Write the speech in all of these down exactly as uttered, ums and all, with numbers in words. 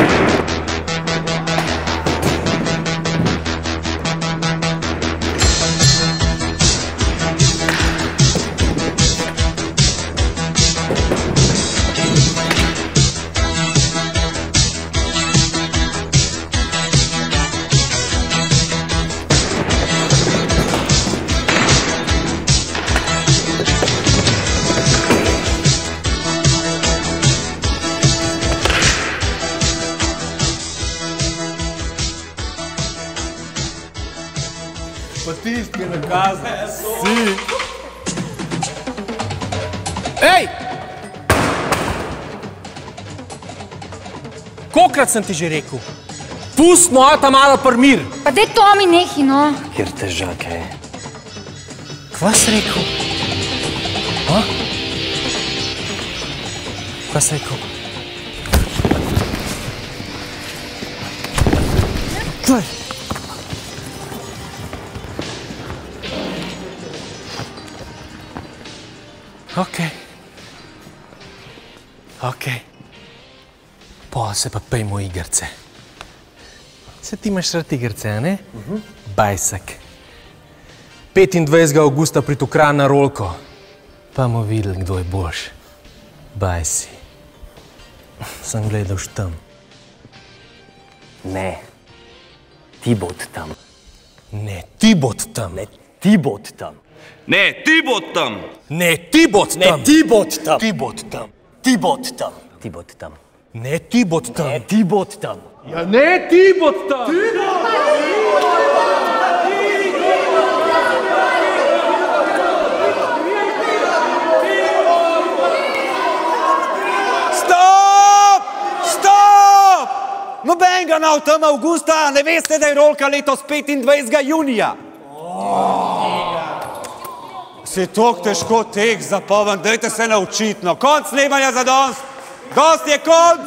Pa tisti, ki je nakazal. Si. Ej! Kolikrat sem ti že rekel? Pust moja ta malo prmir. Pa daj Tomi nehi, no. Kjer težak je. Kva si rekel? Ha? Kva si rekel? Kaj? Okej. Okej. Pa se pa pejmo igrce. Se ti imaš rad igrce, a ne? Bajsak. petindvajsetega avgusta priti v Kranj na rolko. Pa bomo videli, kdo je boljš. Bajsi. Sem gledal štem. Ne. Ti bod tam. Ne, ti bod tam. Ne, ti bod tam. Ne, ti bod tam! Ne, ti bod tam. Ne, ti bod tam. Ti bod tam. Ti bod tam. Ti bod tam. Ne, ti bod tam. Ne, ti bod tam. Ja ne, ti bod tam! Stop! Stop! Nobenega na v tem avgusta, ne veste, da je rolka letos petindvajsetega junija. Se je toliko težko tek zapoven, dajte se naučiti, no. Konc snemanja za danes. Dost je konc.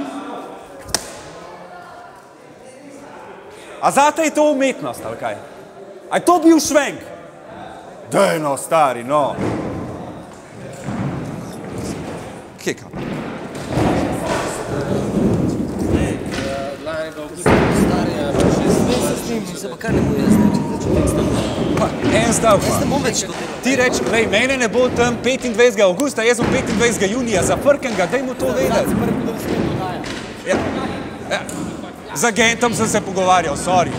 A zate je to umetnost, ali kaj? A je to bil švenk? Daj no, stari, no. Kje kam? En stavk ima. Ti reči, lej, mene ne bo tam petindvajsetega avgusta, jaz bom petindvajsetega junija, zafrkem ga, daj mu to vedeti. Ja, ja. Z agentom sem se pogovarjal, sorry.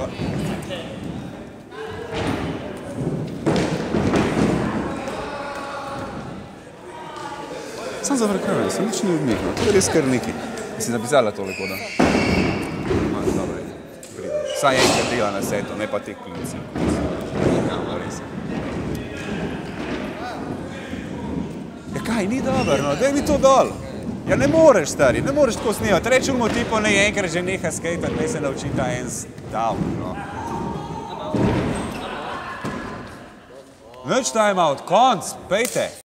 Sem zafrknil, sem nič ni odmihno, to je res kar nekaj. Si napisala tole koda? Dobro, prideš. Saj enkrat dela na setu, ne pa te klinice. Ja kaj, ni dobro, no, daj mi to dol. Ja ne moreš, stari, ne moreš tako snimati. Rečemo tipo, ne enkrat že neha skejtat, ne se nauči ta en stav, no. Nič time out, konc, pejte.